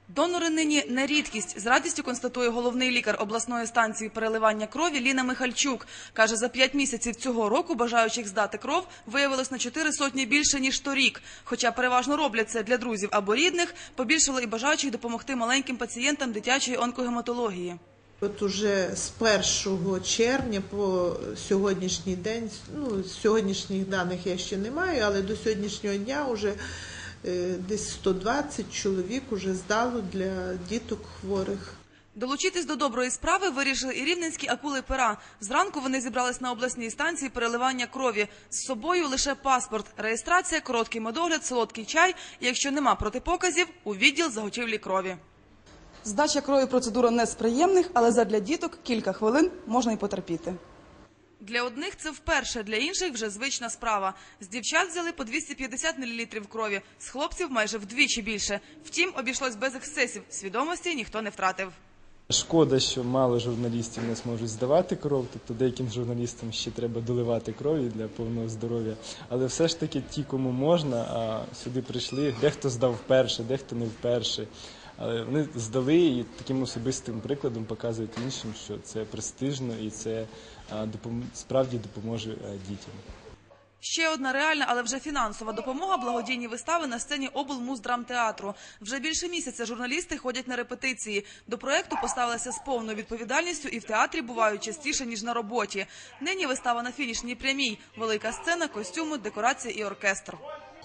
Донори нині не рідкість. З радістю констатує головний лікар обласної станції переливання крові Ліна Михальчук. Каже, за 5 місяців цього року бажаючих здати кров виявилось на 4 сотні більше, ніж торік. Хоча переважно роблять це для друзів або рідних, побільшало і бажаючих допомогти маленьким пацієнтам дитячої онкогематології. От уже з 1 червня по сьогоднішній день, сьогоднішніх даних я ще не маю, але до сьогоднішнього дня вже десь 120 чоловік уже здало для діток хворих. Долучитись до доброї справи вирішили і рівненські акули пера. Зранку вони зібрались на обласній станції переливання крові. З собою лише паспорт, реєстрація, короткий медогляд, солодкий чай і, якщо нема протипоказів, у відділ заготівлі крові. Здача крові – процедура не з приємних, але задля діток кілька хвилин можна й потерпіти. Для одних це вперше, для інших вже звична справа. З дівчат взяли по 250 мл крові, з хлопців майже вдвічі більше. Втім, обійшлось без ексцесів, свідомості ніхто не втратив. Шкода, що мало журналістів не зможуть здавати кров, тобто деяким журналістам ще треба доливати крові для повного здоров'я. Але все ж таки ті, кому можна, а сюди прийшли, дехто здав вперше, дехто не вперше. Але вони здали і таким особистим прикладом показують іншим, що це престижно і це справді допоможе дітям. Ще одна реальна, але вже фінансова допомога – благодійні вистави на сцені облмуздрамтеатру. Вже більше місяця журналісти ходять на репетиції. До проєкту поставилися з повною відповідальністю і в театрі бувають частіше, ніж на роботі. Нині вистава на фінішній прямій. Велика сцена, костюми, декорації і оркестр.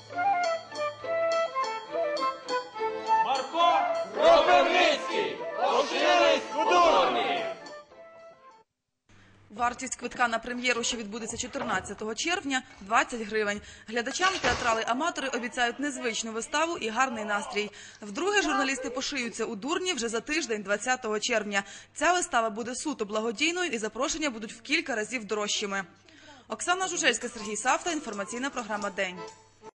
Марко Кропивницький! Поширись кудурні! Вартість квитка на прем'єру, що відбудеться 14 червня – 20 гривень. Глядачам театрали-аматори обіцяють незвичну виставу і гарний настрій. Вдруге журналісти пошиються у Дурні вже за тиждень, 20 червня. Ця вистава буде суто благодійною і запрошення будуть в кілька разів дорожчими. Оксана Жужельська, Сергій Савта, інформаційна програма «День».